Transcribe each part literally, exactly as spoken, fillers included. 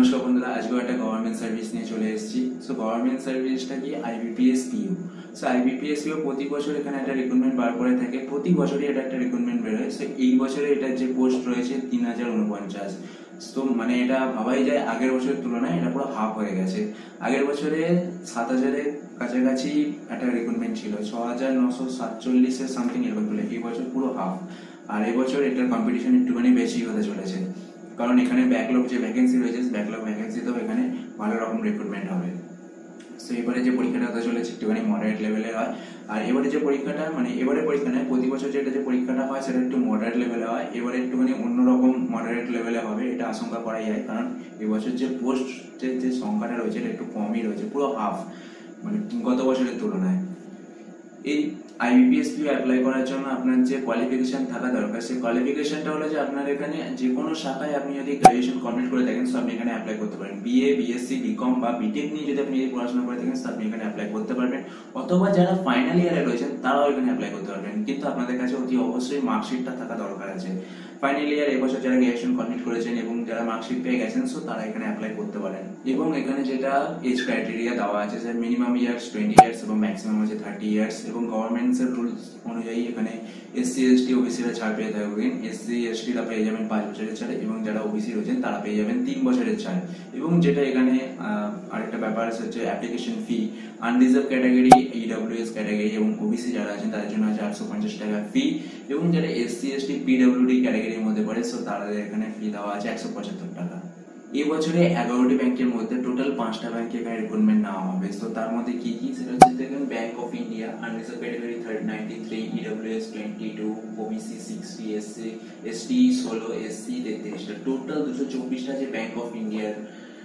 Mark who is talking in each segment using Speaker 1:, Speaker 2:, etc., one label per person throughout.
Speaker 1: নমস্কার বন্ধুরা, আজকেও একটা গভর্নমেন্ট সার্ভিস নিয়ে চলে এসেছি। সো গভর্নমেন্ট সার্ভিসটা কি IBPS PO. So IBPS PO প্রতি বছর এখানে একটা রিক্রুটমেন্ট বার করে থাকে, প্রতি বছরই এটা একটা রিক্রুটমেন্ট বেরোয়। সো এই বছরে এটার যে পোস্ট রয়েছে তিন হাজার উনপঞ্চাশ। তো মানে এটা ভাবাই যায় আগের বছরের তুলনায় এটা পুরো হাফ হয়ে গেছে। আগের বছরে সাত হাজারের কাছাকাছি একটা রিক্রুটমেন্ট ছিল, ছ হাজার নশো সাতচল্লিশের সামথিং এরকম বলে। এই বছর পুরো হাফ। আর এবছর এটার কম্পিটিশন একটুখানি বেশি হতে চলেছে, কারণ এখানে ব্যাকলগ যে ভ্যাকেন্সি রয়েছে, ব্যাকলগ ভ্যাকেন্সিতেও এখানে ভালো রকম রিক্রুটমেন্ট হবে। সো এবারে যে পরীক্ষাটা হতে চলেছে একটুখানি মডারেট লেভেলে হয়। আর এবারে যে পরীক্ষাটা মানে এবারে পরীক্ষা নয়, প্রতি বছর যেটা যে পরীক্ষাটা হয় সেটা একটু মডারেট লেভেলে হয়, এবারে একটুখানি অন্যরকম মডারেট লেভেলে হবে, এটা আশঙ্কা করাই যায়। কারণ এবছর যে পোস্টের যে সংখ্যাটা রয়েছে এটা একটু কমই রয়েছে, পুরো হাফ মানে গত বছরের তুলনায়। এই আইবিপিএস পিইউ অ্যাপ্লাই করার জন্য আপনার যে কোয়ালিফিকেশন থাকা দরকার, সেই কোয়ালিফিকেশনটা হলো যে আপনার এখানে যে কোনো শাখায় আপনি যদি গ্রাজুয়েশন কমপ্লিট করে থাকেন তো আপনি এখানে অ্যাপ্লাই করতে পারেন। বিএ, বিএসসি, বিকম বা বিটেক নিয়ে যদি আপনি পড়াশোনা করে থাকেন তো আপনি এখানে অ্যাপ্লাই করতে পারবেন, অথবা যারা ফাইনাল ইয়ারে রয়েছেন তারাও এখানে অ্যাপ্লাই করতে পারবেন। কিন্তু আপনাদের কাছে অতি অবশ্যই মার্কশিটটা থাকা দরকার আছে। ফাইনাল ইয়ার এবছর যারা গ্রাজুয়েশন কমপ্লিট করেছেন এবং যারা মার্কশিট পেয়ে গেছেন সো তারা এখানে অ্যাপ্লাই করতে পারেন। এবং এখানে যেটা এজ ক্রাইটেরিয়া দেওয়া আছে যে মিনিমাম ইয়ার্স টোয়েন্টি ইয়ার্স এবং ম্যাক্সিমাম হচ্ছে থার্টি ইয়ার্স, এবং গভর্নমেন্টের রুলস অনুযায়ী এখানে এসসি এসটি ওবিসিরা ছাড় পেয়ে থাকবেন। এসসি এসটিরা পেয়ে যাবেন পাঁচ বছরের ছাড়, এবং যারা ওবিসি রয়েছেন তারা পেয়ে যাবেন তিন বছরের ছাড়। এবং যেটা এখানে আরেকটা ব্যাপার আছে হচ্ছে application fee. Unreserved category, EWS category এবং ওবিসি যারা আছেন তাদের জন্য আছে আটশো পঞ্চাশ টাকা ফি, এবং যারা এসসি এসটি পিডব্লিউডি ক্যাটাগরির মধ্যে পড়ে সো তাদের এখানে ফি দেওয়া আছে একশো পঁচাত্তর টাকা। এই বছরে এগারোটি ব্যাংকের মধ্যে টোটাল পাঁচটা ব্যাংকে এখানে রিক্রুটমেন্ট নেওয়া হবে। তো তার মধ্যে কি কি সেটা হচ্ছে দেখবেন Bank of India unreserved category ninety three, EWS twenty two, OBC sixty, SC ST ষোলো, এসসি তেত্রিশটা, টোটাল দুশো চব্বিশটা যে ব্যাংক অফ ইন্ডিয়ার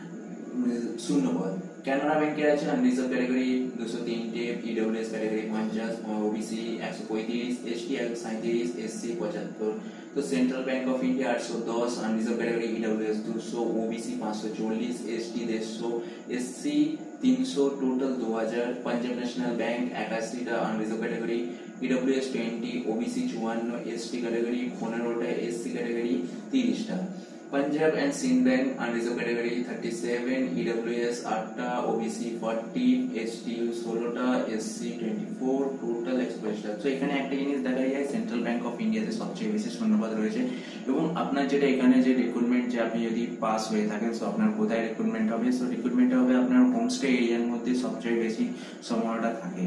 Speaker 1: শূন্যপদ। কানাড়া ব্যাংকের আছে আনরিজার্ভ ক্যাটাগরি দুশো তিনটে, ইডব্লিউএস ক্যাটাগরি পঞ্চাশ, ওবিসি একশো পঁয়ত্রিশ, এসটি একশো সাঁত্রিশ, এসসি পঁচাত্তর। তো সেন্ট্রাল ব্যাংক অফ ইন্ডিয়া আটশো দশ, আনরিজার্ভ ক্যাটাগরি ইডব্লিউএস দুশো, ওবিসি পাঁচশো চল্লিশ, এসটি দেড়শো, এসসি তিনশো, টোটাল দু হাজার। পাঞ্জাব ন্যাশনাল ব্যাংক একাশিটা, unreserved category EWS twenty, OBC চুয়ান্ন, এসটি ক্যাটাগরি পনেরোটা, এসসি ক্যাটাগরি তিরিশটা। Punjab and Sind Bank unreserved category thirty seven, EWS आठटा, ओबीसी फोर्टी, एसटीयू ষোলোটা, एससी ट्वेंटी फोर, টোটাল এক্সপ্রেসটা। তো এখানে একটা জিনিস দেখা যায় সেন্ট্রাল ব্যাংক অফ ইন্ডিয়াতে সবচেয়ে বেশি শূন্যপদ রয়েছে, এবং আপনার যেটা এখানে যে রিক্রুটমেন্ট যে আপনি যদি পাস হয়ে থাকেন তো আপনার কোথায় রিক্রুটমেন্ট হবে, সো রিক্রুটমেন্ট হবে আপনার হোমস্টে এরিয়ার মধ্যে সবচেয়ে বেশি সম্ভাবনাটা থাকে।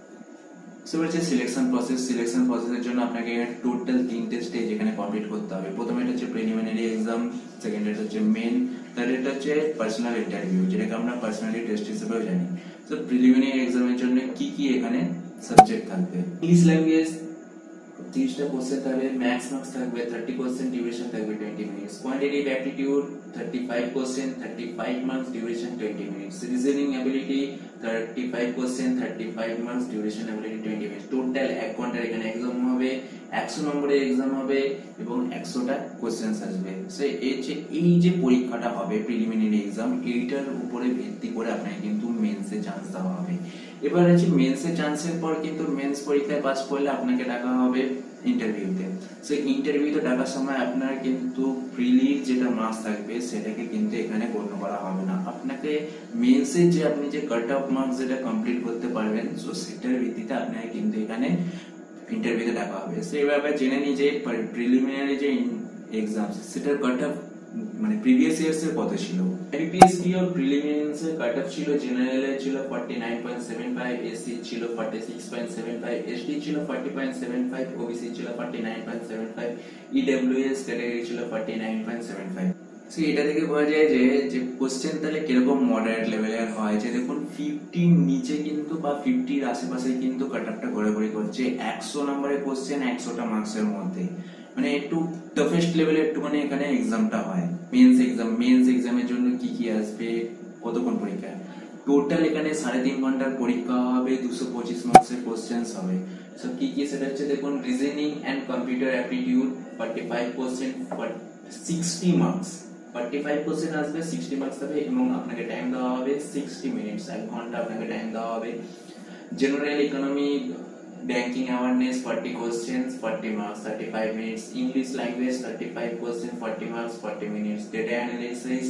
Speaker 1: সো হচ্ছে সিলেকশন প্রসেস। সিলেকশন প্রসেসের জন্য আপনাকে টোটাল তিনটে স্টেজ এখানে কমপ্লিট করতে হবে। প্রথমে এটা হচ্ছে প্রিলিমিনারি এক্সাম, সেকেন্ড এটা হচ্ছে মেন, থার্ড এটা হচ্ছে পার্সোনাল ইন্টারভিউ, যেটাকে আমরা পার্সোনালি টেস্ট হিসেবেও জানি। সো প্রিলিমিনারি এক্সামের জন্য কি কি এখানে সাবজেক্ট থাকবে, ইংলিশ ল্যাঙ্গুয়েজ তিরিশটা কোশ্চেন থাকবে, ম্যাথস মার্কস থাকবে থার্টি পার্সেন্ট, ডিউরেশন থাকবে twenty minutes, quantitative aptitude thirty five percent, thirty five marks, duration twenty minutes, reasoning ability thirty five percent, thirty five marks, duration ability twenty minutes. Total এক ঘন্টার এখানে exam হবে, একশো নম্বরের exam হবে এবং একশোটা কোশ্চেন আসবে। সো এই যে এই যে পরীক্ষাটা হবে প্রিলিমিনারি এক্সাম, এইটার উপরে ভিত্তি করে আপনাকে কিন্তু মেন্সে চান্স দেওয়া হবে। এবার আছে মেন্সে চান্সের পর কিন্তু মেন্স পরীক্ষায় পাস করলে আপনাকে ডাকা হবে ইন্টারভিউতে। সো ইন্টারভিউতে ডাকার সময় আপনার কিন্তু প্রিলি যেটা মার্কস থাকবে সেটাকে কিন্তু এখানে গণ্য করা হবে না। আপনাকে মেন্সে যে আপনি যে কাট অফ মার্কস যেটা কমপ্লিট করতে পারবেন সো সেটার ভিত্তিতে আপনাকে কিন্তু এখানে ইন্টারভিউতে ডাকা হবে। সো এভাবে জেনে নিই যে প্রিলিমিনারি যে এক্সাম সেটার কাট অফ মানে প্রিভিয়াস ইয়ার্স এর কত ছিল। আইবিপিএস পিইউ প্রিলিমিনারিজ এর কাট অফ ছিল, জেনারেল এর ছিল forty nine point seven five, SC ছিল forty six point seven five, ST ছিল forty point seven five, OBC ছিল forty nine point seven five, EWS category ছিল forty nine point seven five. So এটা থেকে বোঝা যায় যে যে কোশ্চেন তাহলে কিরকম মডারেট লেভেলের হয়, যে দেখুন ফিফটির নিচে কিন্তু বা ফিফটির আশেপাশে কিন্তু কাট অফটা ঘোরাঘুরি করছে, একশো নম্বরের কোশ্চেন একশোটা মার্কসের মধ্যে, মানে একটু টাফেস্ট লেভেলে একটুখানি এখানে এক্সামটা হয়। মেন্স এক্সাম, মেন্স এক্সামের জন্য কি কি আসবে, কতক্ষণ পরীক্ষা, টোটাল এখানে সাড়ে তিন ঘন্টার পরীক্ষা হবে, দুশো পঁচিশ মার্কসের কোশ্চেন হবে। সো কি কি সেটা হচ্ছে দেখুন reasoning and computer aptitude forty five percent, sixty marks, forty five percent আসবে, সিক্সটি মার্কস হবে, এবং আপনাকে টাইম দেওয়া হবে সিক্সটি মিনিটস, এক ঘন্টা আপনাকে টাইম দেওয়া হবে। General economy banking awareness forty questions, forty marks, thirty-five minutes, English language thirty-five questions, forty marks, forty minutes, data analysis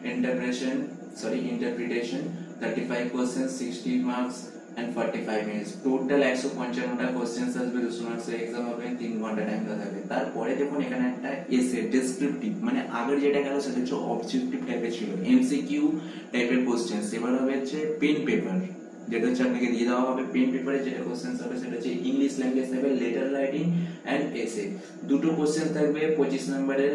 Speaker 1: interpretation sorry interpretation thirty five question sixty marks and forty five minutes total একশো পঞ্চান্নটা questions আসবে, দুশো মার্কসের exam হবে, তিন ঘন্টা time দেওয়া থাকবে। তারপরে দেখুন এখানে একটা এসে ডেসক্রিপটিভ, মানে আগের যেটা গেল সেটা হচ্ছে অবজেক্টিভ টাইপের ছিল, এমসিকিউ টাইপের কোশ্চেন্স। এবার হবে হচ্ছে পেন পেপার, যেটা হচ্ছে আপনাকে দিয়ে দেওয়া হবে পেন পেপারে যেটা কোশ্চেন্স হবে সেটা হচ্ছে ইংলিশ ল্যাঙ্গুয়েজ থাকবে, লেটার রাইটিং এন্ড এসে। দুটো কোশ্চেন থাকবে পঁচিশ নম্বরের,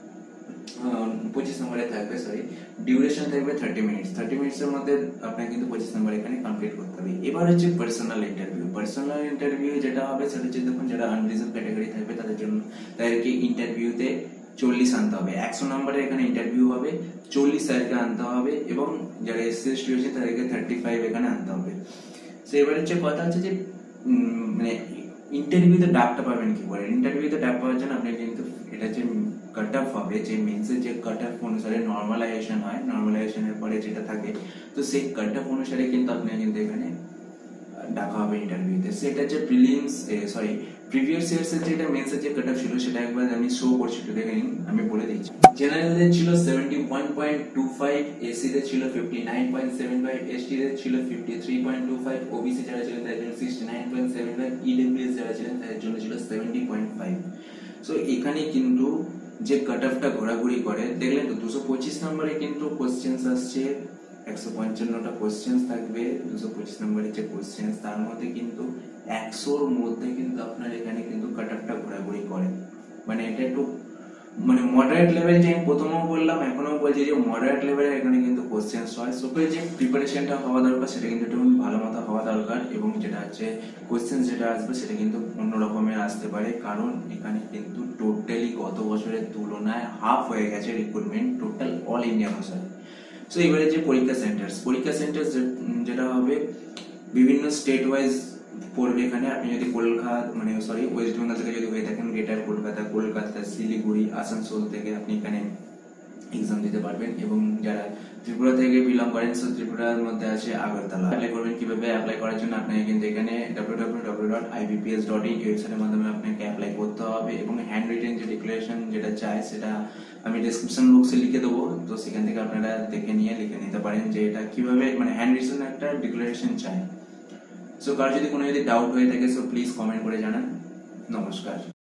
Speaker 1: পঁচিশ নম্বরে থাকবে সরি ডিউরেশন থাকবে থার্টি মিনিটস। থার্টি মিনিটসের মধ্যে আপনাকে কিন্তু পঁচিশ নম্বর এখানে কমপ্লিট করতে হবে। এবার হচ্ছে পার্সোনাল ইন্টারভিউ। পার্সোনাল ইন্টারভিউ যেটা হবে সেটা হচ্ছে দেখুন যারা আনরিজার্ভ ক্যাটাগরি থাকবে তাদের জন্য তাদেরকে ইন্টারভিউতে চল্লিশ আনতে হবে, একশো নম্বরের এখানে ইন্টারভিউ হবে, চল্লিশ তাদেরকে আনতে হবে, এবং যারা এসসি এসটি রয়েছে তাদেরকে থার্টি ফাইভ এখানে আনতে হবে। তো এবার হচ্ছে কথা হচ্ছে যে মানে ইন্টারভিউতে ডাকটা পাবেন কি করে। ইন্টারভিউতে ডাক পাওয়ার জন্য আপনি কিন্তু এটা যে কাট অফ হবে, যে মেন্সের যে কাট অফ অনুসারে নর্মালাইজেশন হয়, নর্মালাইজেশনের পরে যেটা থাকে, তো সেই কাট অফ অনুসারে কিন্তু আপনি কিন্তু এখানে ডাকা হবে ইন্টারভিউতে। সেটা হচ্ছে প্রিলিমস সরি প্রিভিয়াস ইয়ার্স এর যেটা মেন্সের যে কাট অফ ছিল সেটা একবার আমি শো করছি, একটু দেখে নিন, আমি বলে দিচ্ছি। জেনারেলদের ছিল seventy one point two five, SC দের ছিল fifty nine point seven five, ST দের ছিল fifty three point two five, OBC যারা ছিলেন তাদের জন্য sixty nine point seven five, EWS যারা ছিলেন তাদের জন্য ছিল সেভেন্টি পয়েন্ট ফাইভ। সো এখানে কিন্তু যে কাট অফটা ঘোরাঘুরি করে দেখলেন তো, দুশো পঁচিশ নম্বরে কিন্তু কোশ্চেন্স আসছে, একশো পঞ্চান্নটা কোশ্চেন্স থাকবে, দুশো পঁচিশ নম্বরের যে কোশ্চেন্স তার মধ্যে কিন্তু একশোর মধ্যে কিন্তু আপনার এখানে কিন্তু কাট অফটা ঘোরাঘুরি করে। মানে এটা একটু মানে মডারেট লেভেল, যে আমি প্রথমেও বললাম এখনো বলছি যে মডারেট লেভেলের এখানে কিন্তু কোশ্চেন্স হয়। সো যে প্রিপারেশনটা হওয়া দরকার সেটা কিন্তু একটু ভালো মতো হওয়া দরকার, এবং যেটা হচ্ছে কোশ্চেন্স যেটা আসবে সেটা কিন্তু অন্য রকমের আসতে পারে, কারণ এখানে কিন্তু টোটালি গত বছরের তুলনায় হাফ হয়ে গেছে রিক্রুটমেন্ট টোটাল অল ইন্ডিয়া অনুসারে। সো এবারে যে পরীক্ষা সেন্টার, পরীক্ষা সেন্টার যেটা হবে বিভিন্ন স্টেট ওয়াইজ পড়বে। এখানে আপনি যদি কলকাতা মানে সরি ওয়েস্ট বেঙ্গল থেকে যদি হয়ে থাকেন, গ্রেটার কলকাতা, কলকাতা, শিলিগুড়ি, আসানসোল থেকে আপনি এখানে এক্সাম দিতে পারবেন। এবং যারা ত্রিপুরা থেকে বিলং করেন, সো ত্রিপুরার মধ্যে আছে আগরতলা। অ্যাপ্লাই করবেন কিভাবে? অ্যাপ্লাই করার জন্য আপনাকে কিন্তু এখানে W W W dot I B P S dot in ওয়েবসাইটের মাধ্যমে আপনাকে অ্যাপ্লাই করতে হবে, এবং হ্যান্ড রিটেন যে ডিক্লারেশন যেটা চাই সেটা আমি ডেসক্রিপশন বক্সে লিখে দেবো, তো সেখান থেকে আপনারা দেখে নিয়ে লিখে নিতে পারেন যে এটা কিভাবে মানে হ্যান্ড রিটেন একটা ডিক্লারেশন চাই। সো কার যদি কোনো যদি ডাউট হয়ে থাকে সো প্লিজ কমেন্ট করে জানান। নমস্কার।